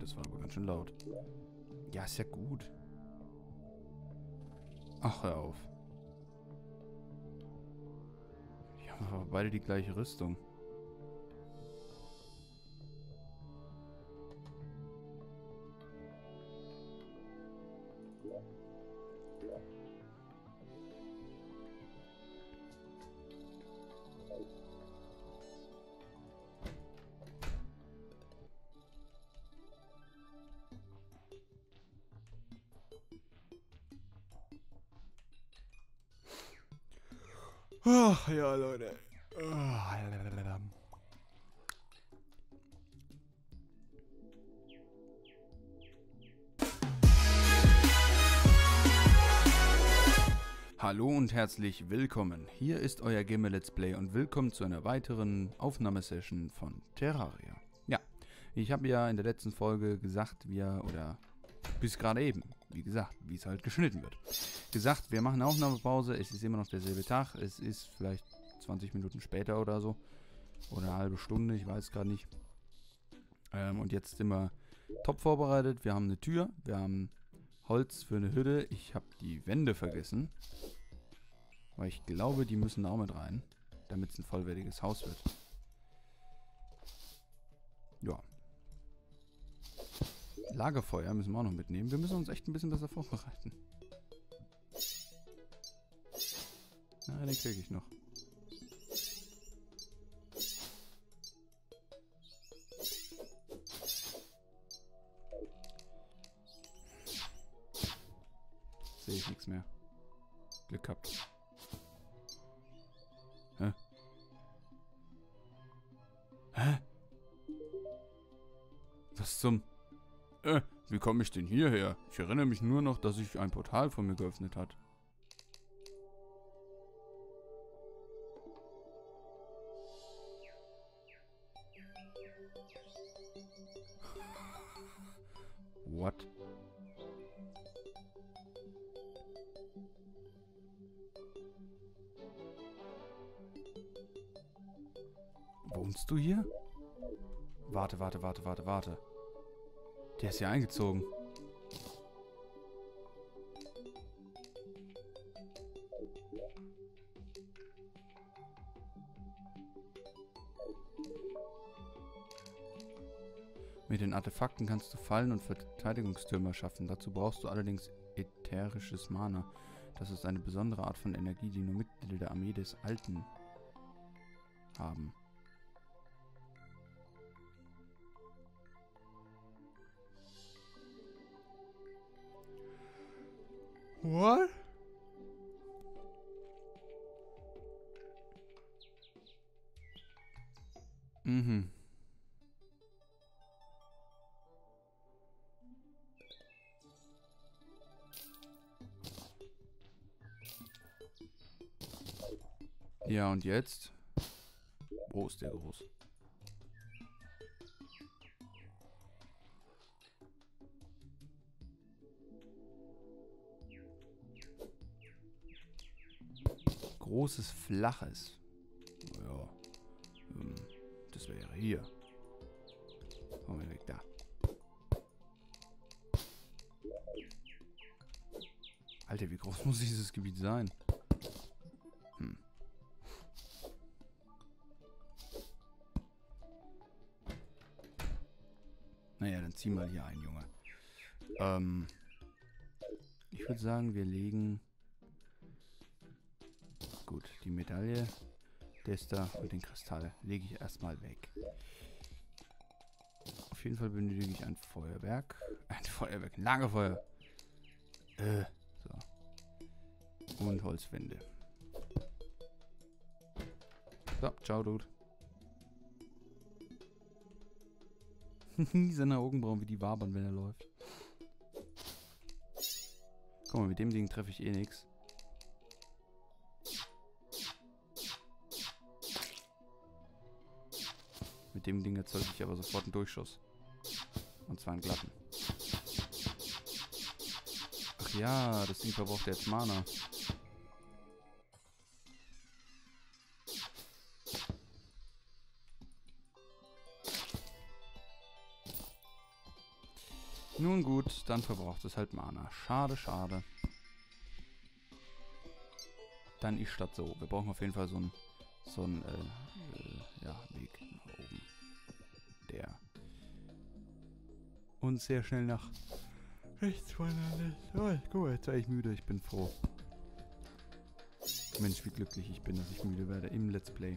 das war aber ganz schön laut. Ja, ist ja gut. Ach, hör auf. Wir haben aber beide die gleiche Rüstung. Ach, ja, Leute. Hallo und herzlich willkommen. Hier ist euer Gamer Let's Play und willkommen zu einer weiteren Aufnahmesession von Terraria. Ja, ich habe ja in der letzten Folge gesagt, bis gerade eben, wie gesagt, wie es halt geschnitten wird. Gesagt, wir machen eine Aufnahmepause, es ist immer noch derselbe Tag, es ist vielleicht 20 Minuten später oder so. Oder eine halbe Stunde, ich weiß gerade nicht. Und jetzt sind wir top vorbereitet. Wir haben eine Tür, wir haben Holz für eine Hütte. Ich habe die Wände vergessen. Weil ich glaube, die müssen auch mit rein, damit es ein vollwertiges Haus wird. Ja. Lagerfeuer müssen wir auch noch mitnehmen. Wir müssen uns echt ein bisschen besser vorbereiten. Na, den kriege ich noch. Sehe ich nichts mehr. Glück gehabt. Hä? Hä? Was zum... wie komme ich denn hierher? Ich erinnere mich nur noch, dass sich ein Portal vor mir geöffnet hat. What? Wohnst du hier? Warte. Der ist hier eingezogen. Mit den Artefakten kannst du Fallen und Verteidigungstürme schaffen. Dazu brauchst du allerdings ätherisches Mana. Das ist eine besondere Art von Energie, die nur Mitglieder der Armee des Alten haben. What? Mhm. Ja, und jetzt? Wo ist der groß? Großes, flaches. Ja. Das wäre hier. Komm mal weg da. Alter, wie groß muss dieses Gebiet sein? Naja, dann zieh mal hier ein, Junge. Ich würde sagen, wir legen... Gut, die Medaille, das da und den Kristall lege ich erstmal weg. Auf jeden Fall benötige ich ein Feuerwerk. Ein Lagerfeuer. So. Und Holzwände. So, ciao, Dude. Seine Augenbrauen, wie die wabern, wenn er läuft. Guck mal, mit dem Ding treffe ich eh nichts. Mit dem Ding erzeuge ich aber sofort einen Durchschuss. Und zwar einen glatten. Ach ja, das Ding verbraucht jetzt Mana. Nun gut, dann verbraucht es halt Mana. Schade, schade. Dann ist das so. Wir brauchen auf jeden Fall so einen ja, Weg nach oben. Der uns sehr schnell nach rechts wandert. Oh, guck mal, jetzt war ich müde. Ich bin froh. Mensch, wie glücklich ich bin, dass ich müde werde im Let's Play.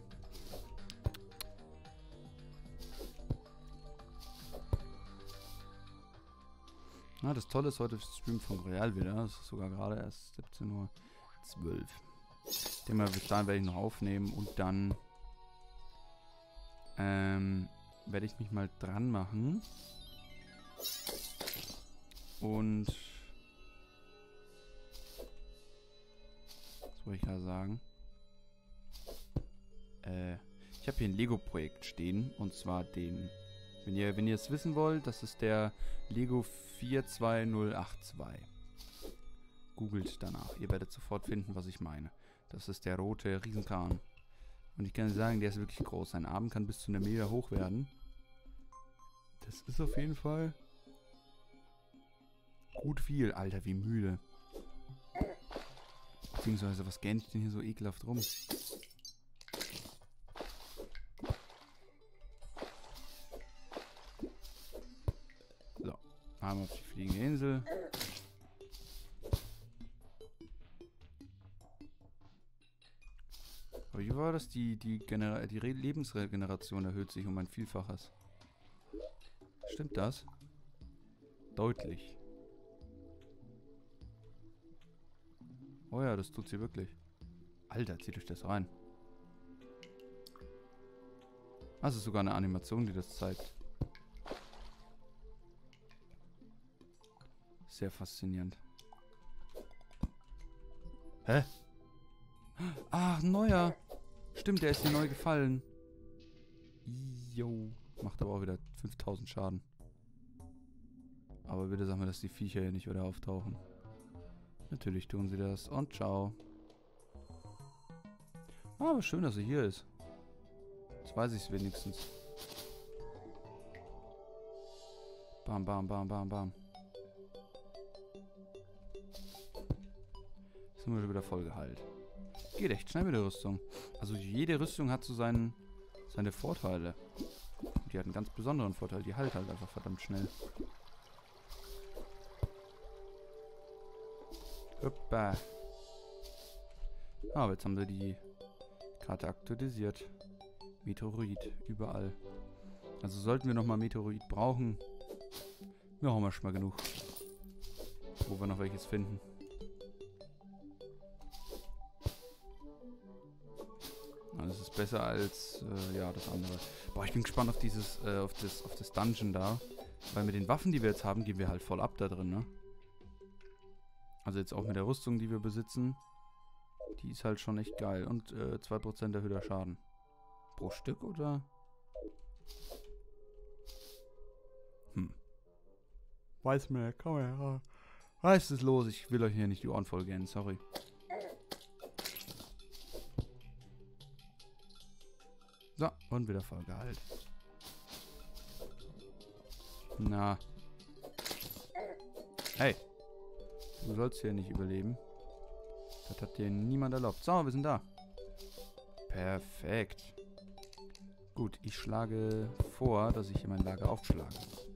Na, das Tolle ist heute das Stream von Royal wieder. Das ist sogar gerade erst 17:12 Uhr. Ich denke mal, bis dahin werde ich noch aufnehmen und dann werde ich mich mal dran machen. Und was wollte ich gerade sagen? Ich habe hier ein Lego-Projekt stehen und zwar den, wenn ihr es wissen wollt, das ist der Lego 42082. Googelt danach, ihr werdet sofort finden, was ich meine. Das ist der rote Riesenkahn. Und ich kann sagen, der ist wirklich groß. Sein Arm kann bis zu 1 Meter hoch werden. Das ist auf jeden Fall gut viel. Alter, wie müde. Beziehungsweise, was gähnt ich denn hier so ekelhaft rum? So, einmal auf die fliegende Insel. Aber wie war das? Die Lebensregeneration erhöht sich um ein Vielfaches. Stimmt das? Deutlich. Oh ja, das tut sie wirklich. Alter, zieht euch das rein. Das ist sogar eine Animation, die das zeigt. Sehr faszinierend. Hä? Ach, neuer. Stimmt, der ist hier neu gefallen. Jo. Macht aber auch wieder 5000 Schaden. Aber bitte sag mir, dass die Viecher hier nicht wieder auftauchen. Natürlich tun sie das. Und ciao. Ah, aber schön, dass er hier ist. Jetzt weiß ich es wenigstens. Bam, bam, bam, bam, bam. Sind wir schon wieder voll geheilt. Geht echt schnell mit der Rüstung. Also jede Rüstung hat so seine Vorteile. Und die hat einen ganz besonderen Vorteil. Die heilt halt einfach verdammt schnell. Hoppa. Aber jetzt haben wir die Karte aktualisiert. Meteorit, überall. Also sollten wir nochmal Meteorit brauchen. Wir haben ja schon mal genug. Wo wir noch welches finden. Das ist besser als ja, das andere. Boah, ich bin gespannt auf dieses, auf das Dungeon da. Weil mit den Waffen, die wir jetzt haben, gehen wir halt voll ab da drin, ne? Also jetzt auch mit der Rüstung, die wir besitzen. Die ist halt schon echt geil. Und 2% erhöhter Schaden. Pro Stück, oder? Weiß mir, komm her. Was ist los? Ich will euch hier nicht die Ohren voll gehen, sorry. So, und wieder voll geheilt. Na. Hey. Du sollst hier nicht überleben. Das hat dir niemand erlaubt. So, wir sind da. Perfekt. Gut, ich schlage vor, dass ich hier mein Lager aufschlage.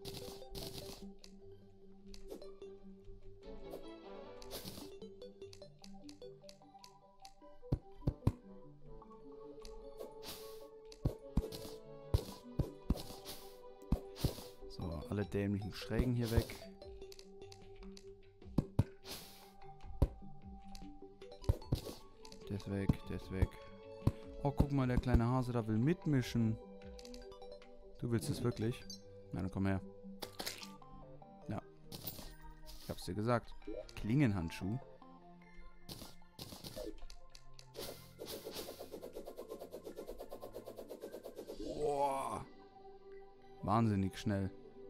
So, alle dämlichen Schrägen hier weg. Der ist weg, der ist weg. Oh, guck mal, der kleine Hase da will mitmischen. Du willst es wirklich? Na, dann komm her. Ja. Ich hab's dir gesagt. Klingenhandschuh. Boah. Wahnsinnig schnell.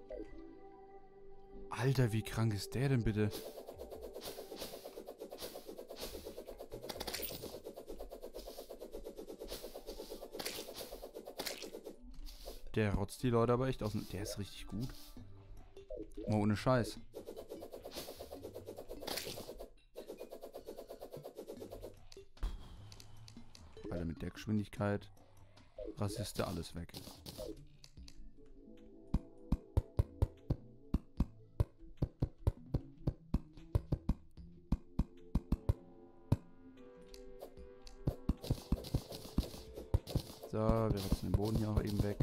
Alter, wie krank ist der denn bitte? Der rotzt die Leute aber echt aus. Der ist richtig gut. Oh, ohne Scheiß. Alter, mit der Geschwindigkeit rasierst du alles weg. So, wir rotzen den Boden hier auch eben weg.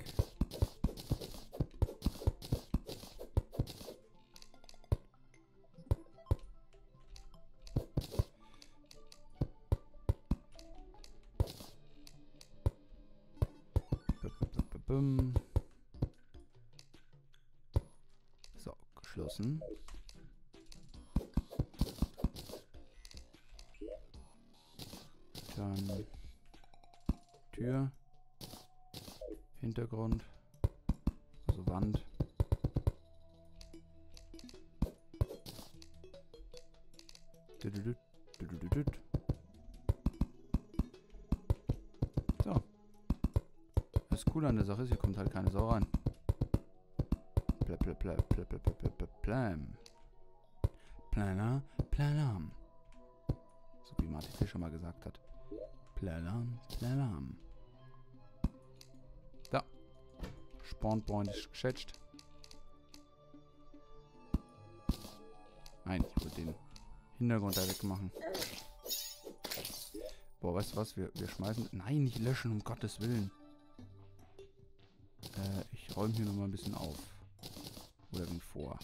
So, geschlossen. Dann Tür. Hintergrund. Also Wand. So. Das Coole an der Sache ist, hier kommt halt keine Sau rein. Plam. Planam. So wie Martin Fischer mal gesagt hat. Planam. Da. Spawn Point ist geschätzt. Nein, ich würde den Hintergrund da wegmachen. Boah, weißt du was? Wir schmeißen... Nein, nicht löschen, um Gottes Willen. Ich räume hier nochmal ein bisschen auf. Oder bin vor.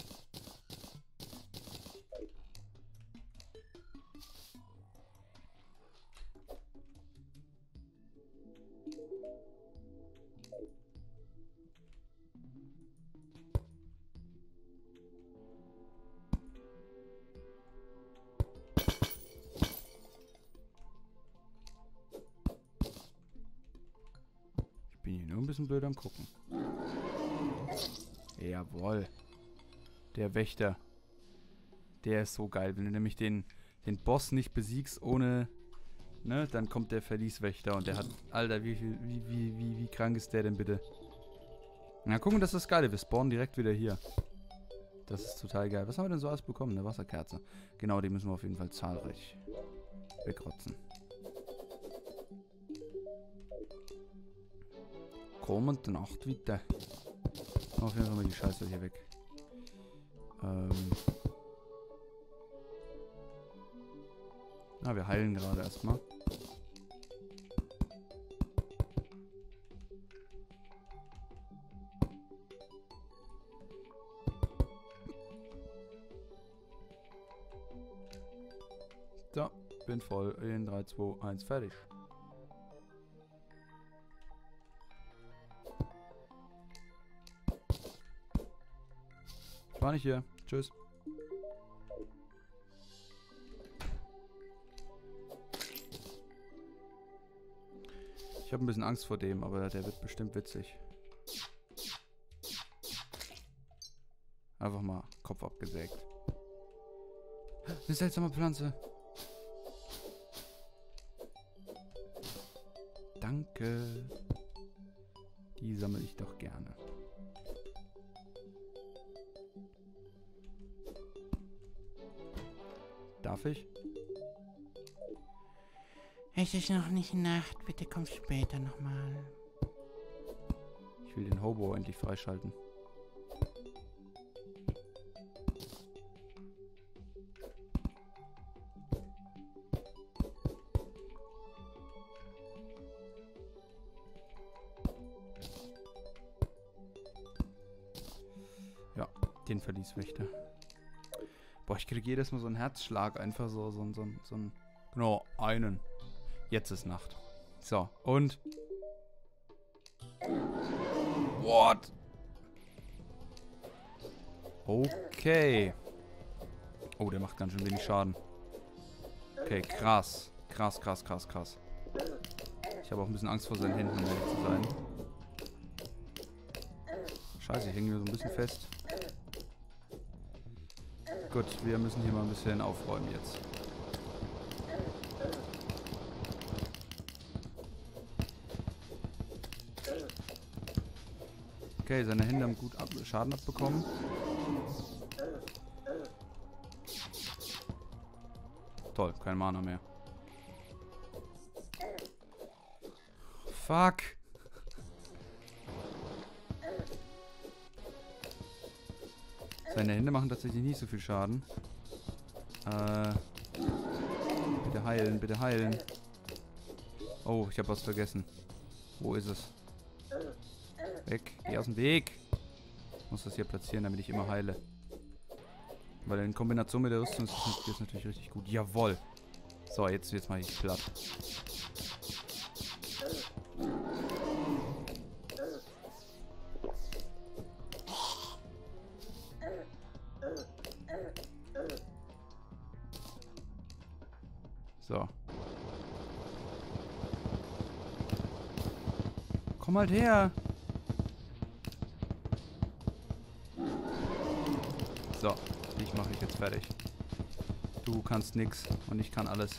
Ich bin hier nur ein bisschen blöd am Gucken. Jawohl. Der Wächter. Der ist so geil. Wenn du nämlich den Boss nicht besiegst ohne... Ne, dann kommt der Verlieswächter und der hat... Alter, wie krank ist der denn bitte? Na, gucken, das ist das Geile. Wir spawnen direkt wieder hier. Das ist total geil. Was haben wir denn so alles bekommen? Eine Wasserkerze. Genau, die müssen wir auf jeden Fall zahlreich wegrotzen. Kommende Nacht weiter. Auf jeden Fall mal die Scheiße hier weg. Wir heilen gerade erstmal. So, bin voll. In 3, 2, 1, fertig. Ich war nicht hier. Tschüss. Ich habe ein bisschen Angst vor dem, aber der wird bestimmt witzig. Einfach mal Kopf abgesägt. Eine seltsame Pflanze. Danke. Die sammle ich doch gerne. Darf ich? Es ist noch nicht Nacht, bitte komm später nochmal. Ich will den Hobo endlich freischalten. Ja, den Verlieswächter. Boah, ich kriege jedes Mal so einen Herzschlag. Einfach so ein... Genau, einen. Jetzt ist Nacht. So, und... What? Okay. Oh, der macht ganz schön wenig Schaden. Okay, krass. Krass. Ich habe auch ein bisschen Angst vor seinen Händen, um ehrlich zu sein. Scheiße, ich hänge mir so ein bisschen fest. Gut, wir müssen hier mal ein bisschen aufräumen jetzt. Okay, seine Hände haben gut Schaden abbekommen. Toll, kein Mana mehr. Fuck. Seine Hände machen tatsächlich nicht so viel Schaden. Bitte heilen, bitte heilen. Oh, ich habe was vergessen. Wo ist es? Weg, geh aus dem Weg. Ich muss das hier platzieren, damit ich immer heile. Weil in Kombination mit der Rüstung ist das natürlich richtig gut. Jawohl. So, jetzt mache ich platt. So. Komm halt her. So, ich mache dich jetzt fertig. Du kannst nix und ich kann alles.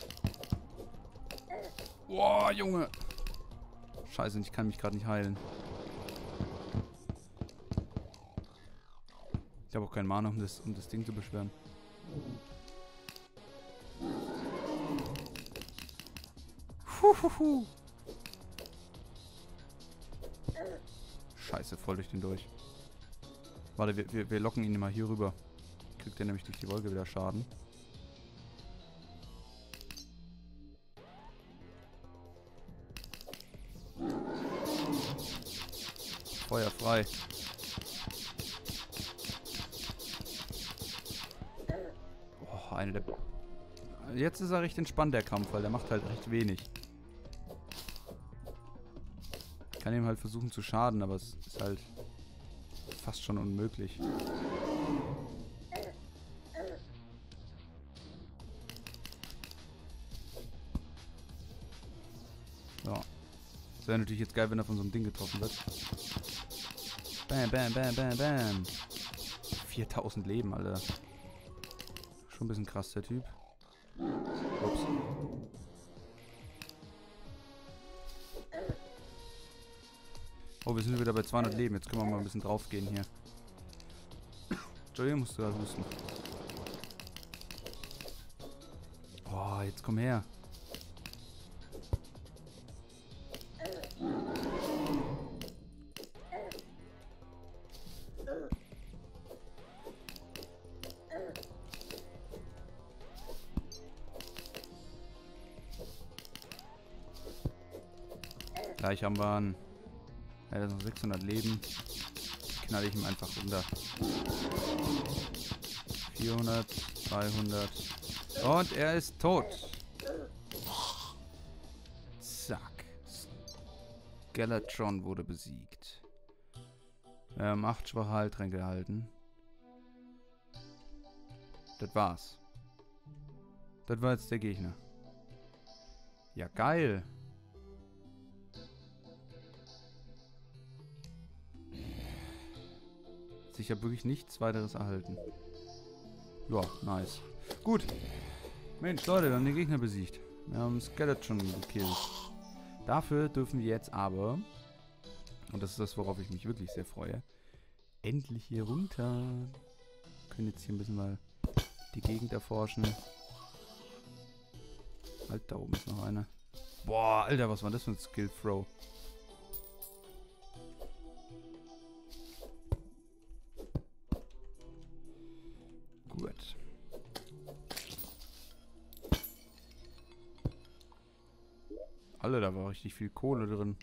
Boah, Junge. Scheiße, ich kann mich gerade nicht heilen. Ich habe auch keinen Mana, um das Ding zu beschweren. Huhuhu. Scheiße, voll durch den durch. Warte, wir locken ihn mal hier rüber. Kriegt er nämlich durch die Wolke wieder Schaden. Feuer frei. Oh, eine der... Jetzt ist er recht entspannt, der Kampf, weil der macht halt recht wenig. Ich kann ihm halt versuchen zu schaden, aber es ist halt fast schon unmöglich. So. Das wäre natürlich jetzt geil, wenn er von so einem Ding getroffen wird. Bam, bam, bam, bam, bam. 4000 Leben, Alter. Schon ein bisschen krass, der Typ. Ups. Oh, wir sind wieder bei 200 Leben. Jetzt können wir mal ein bisschen drauf gehen hier. Entschuldigung, musst du da husten. Oh, jetzt komm her. Gleich haben wir einen... Ja, das sind noch 600 Leben. Knall ich ihm einfach runter. 400, 300. Und er ist tot. Zack. Skeletron wurde besiegt. Wir haben 8 schwache Heiltränke erhalten. Das war's. Das war jetzt der Gegner. Ja, geil. Ich habe wirklich nichts weiteres erhalten. Ja, nice. Gut. Mensch, Leute, wir haben den Gegner besiegt. Wir haben Skeleton gekillt. Dafür dürfen wir jetzt aber, und das ist das, worauf ich mich wirklich sehr freue, endlich hier runter. Wir können jetzt hier ein bisschen mal die Gegend erforschen. Halt, da oben ist noch eine. Boah, Alter, was war das für ein Skill-Throw? Gut. Alter, da war richtig viel Kohle drin.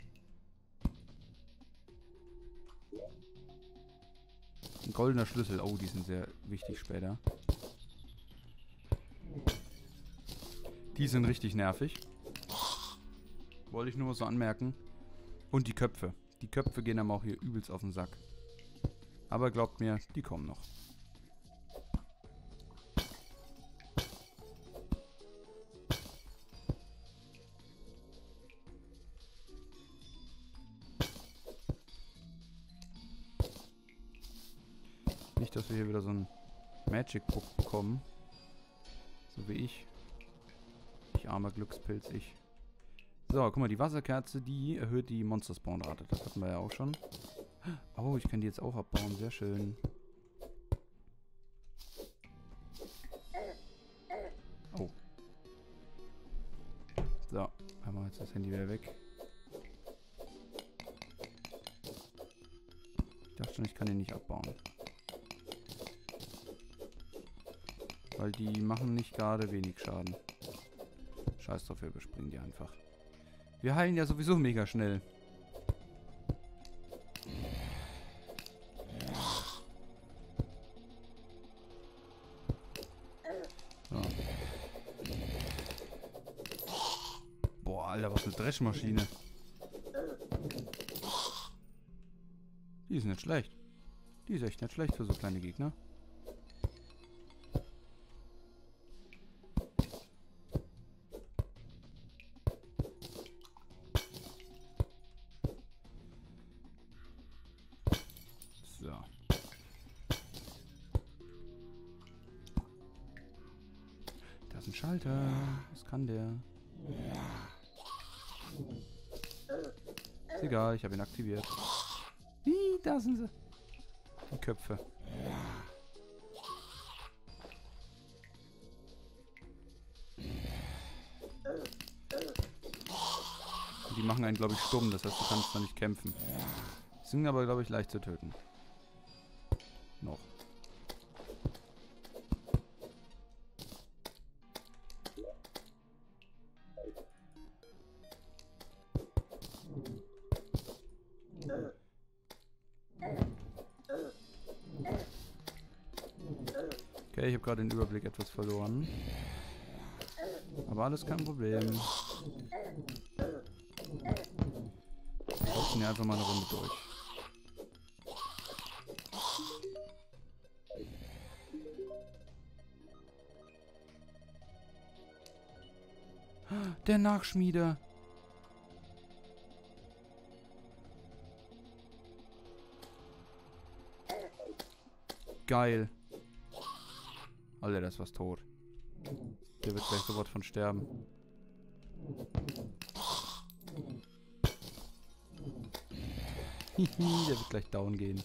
Ein goldener Schlüssel. Oh, die sind sehr wichtig später. Die sind richtig nervig. Wollte ich nur mal so anmerken. Und die Köpfe. Die Köpfe gehen einem auch hier übelst auf den Sack. Aber glaubt mir, die kommen noch. Nicht, dass wir hier wieder so einen Magic Book bekommen. So wie ich. Ich armer Glückspilz, ich. So, guck mal, die Wasserkerze, die erhöht die Monster-Spawn-Rate. Das hatten wir ja auch schon. Oh, ich kann die jetzt auch abbauen. Sehr schön. Oh. So, haben wir jetzt das Handy wieder weg. Ich dachte schon, ich kann ihn nicht abbauen. Weil die machen nicht gerade wenig Schaden. Scheiß drauf, wir überspringen die einfach. Wir heilen ja sowieso mega schnell. So. Boah, Alter, was eine Dreschmaschine. Die ist nicht schlecht. Die ist echt nicht schlecht für so kleine Gegner. So. Da ist ein Schalter. Was kann der? Ist egal, ich habe ihn aktiviert. Hi, da sind sie. Die Köpfe. Und die machen einen, glaube ich, stumm. Das heißt, du kannst da nicht kämpfen. Sind aber, glaube ich, leicht zu töten. Noch. Okay, ich habe gerade den Überblick etwas verloren. Aber alles kein Problem. Wir laufen hier einfach mal eine Runde durch. Der Nachschmieder. Geil. Alter, das ist was tot. Der wird gleich sofort von sterben. Hihi, der wird gleich down gehen.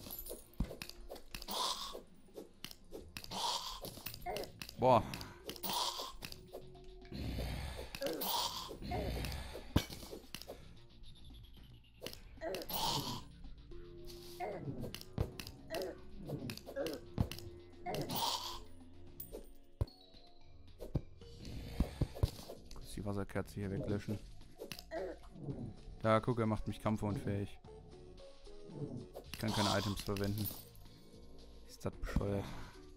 Boah. Die Wasserkerze hier weglöschen. Da, guck, er macht mich kampfunfähig. Ich kann keine Items verwenden. Ist das bescheuert?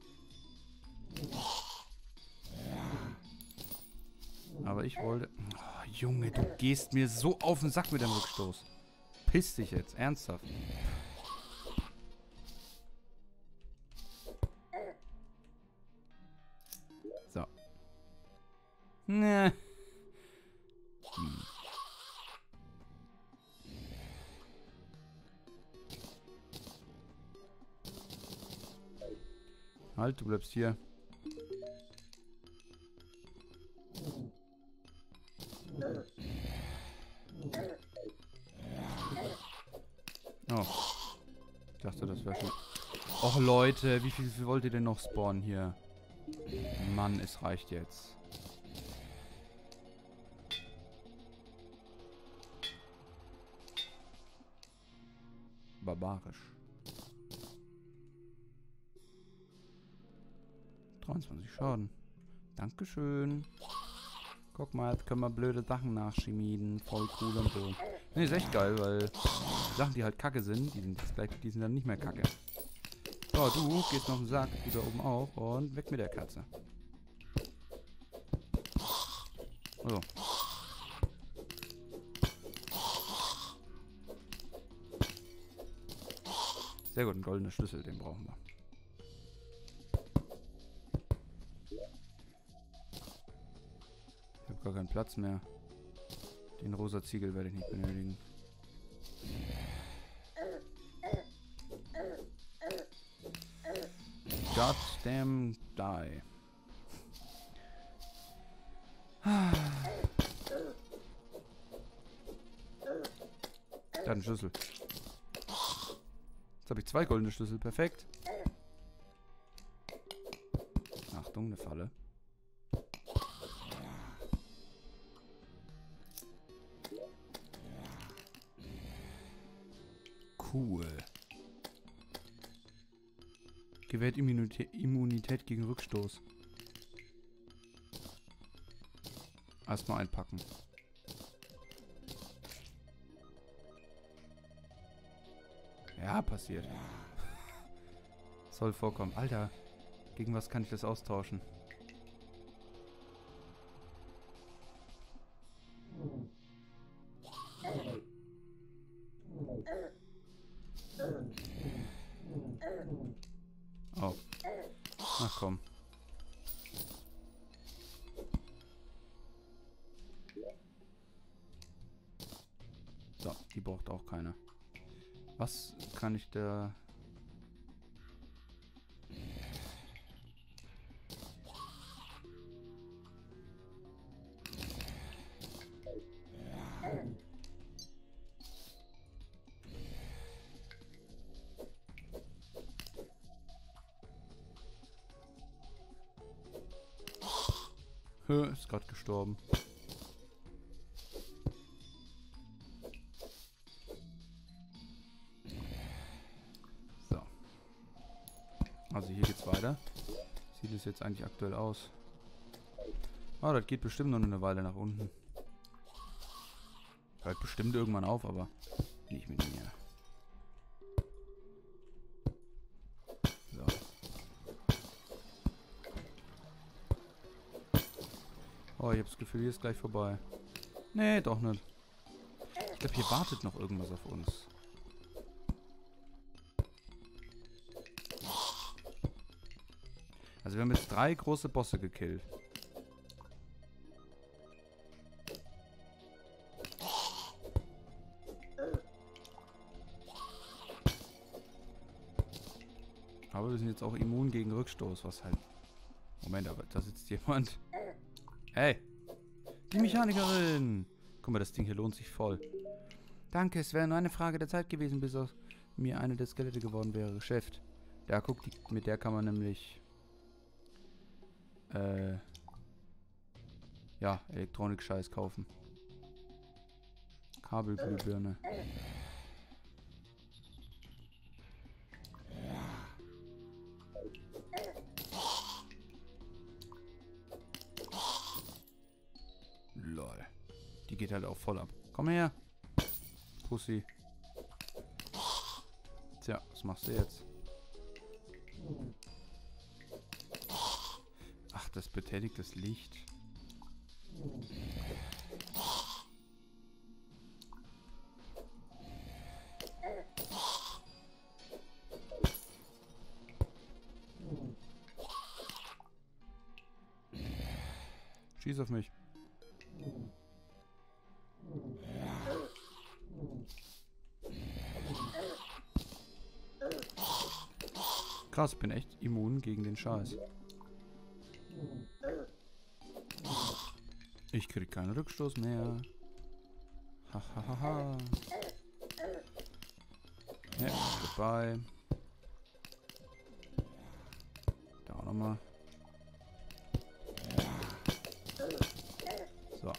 Aber ich wollte... Oh, Junge, du gehst mir so auf den Sack mit dem Rückstoß. Piss dich jetzt, ernsthaft. So. Ne. Halt, du bleibst hier. Oh. Ich dachte, das wäre schon... Och Leute, wie viel wollt ihr denn noch spawnen hier? Mann, es reicht jetzt. Barbarisch. 23 Schaden. Dankeschön. Guck mal, jetzt können wir blöde Sachen nachschmieden. Voll cool und so. Ne, ist echt geil, weil Sachen, die halt kacke sind, die sind dann nicht mehr kacke. So, du gehst noch auf den Sack, du da oben auch. Und weg mit der Katze. So. Sehr gut, ein goldener Schlüssel, den brauchen wir. Ich habe gar keinen Platz mehr. Den rosa Ziegel werde ich nicht benötigen. Goddamn die. Da hat ein Schlüssel. Jetzt habe ich 2 goldene Schlüssel. Perfekt. Achtung, eine Falle. Cool. Gewährt Immunität gegen Rückstoß. Erstmal einpacken. Ja, passiert. Soll vorkommen. Alter, gegen was kann ich das austauschen? Oh. Ach komm. So, die braucht auch keine. Was kann ich da... Ist gerade gestorben. So. Also hier geht's weiter. Sieht es jetzt eigentlich aktuell aus? Oh, das geht bestimmt noch eine Weile nach unten. Hört bestimmt irgendwann auf, aber nicht mit mir. So. Oh, ich habe das Gefühl, hier ist gleich vorbei. Nee, doch nicht. Ich glaube, hier wartet noch irgendwas auf uns. Also wir haben jetzt 3 große Bosse gekillt. Aber wir sind jetzt auch immun gegen Rückstoß, was halt... Moment, aber da sitzt jemand. Hey! Die Mechanikerin! Guck mal, das Ding hier lohnt sich voll. Danke, es wäre nur eine Frage der Zeit gewesen, bis aus mir eine der Skelette geworden wäre. Geschäft. Ja, guck, mit der kann man nämlich... ja, Elektronik-Scheiß kaufen. Kabelglühbirne. Lol. Die geht halt auch voll ab. Komm her. Pussy. Tja, was machst du jetzt? Ach, das betätigt das Licht. Schieß auf mich. Krass, bin echt immun gegen den Scheiß. Ich krieg keinen Rückstoß mehr. Hahaha. Ja, vorbei. Da auch nochmal. So.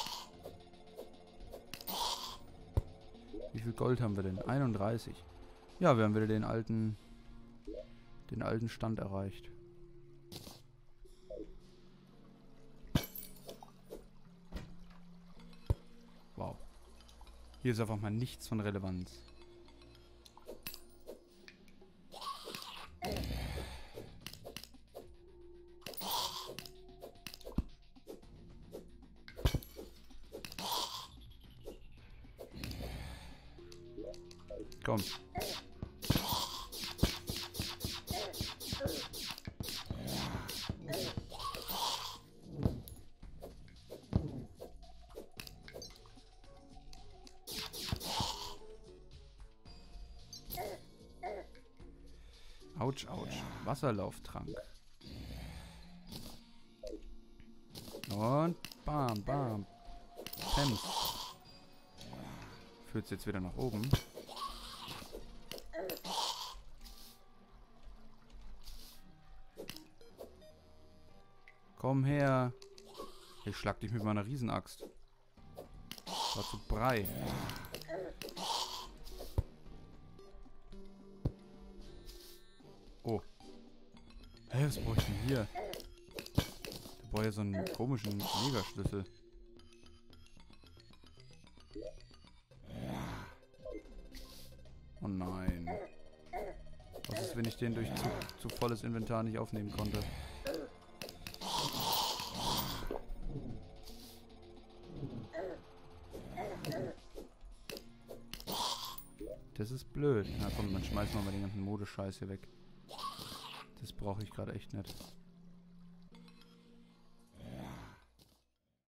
Wie viel Gold haben wir denn? 31. Ja, wir haben wieder den alten Stand erreicht. Wow. Hier ist einfach mal nichts von Relevanz. Komm. Autsch, autsch. Wasserlauftrank. Und bam, bam. Pems. Führt's jetzt wieder nach oben. Komm her. Ich schlag dich mit meiner Riesenaxt. War zu Brei. Was brauche ich denn hier? Da brauche ich ja so einen komischen Megaschlüssel. Oh nein. Was ist, wenn ich den durch zu volles Inventar nicht aufnehmen konnte? Das ist blöd. Na komm, dann schmeißen wir mal den ganzen Modescheiß hier weg. Das brauche ich gerade echt nicht.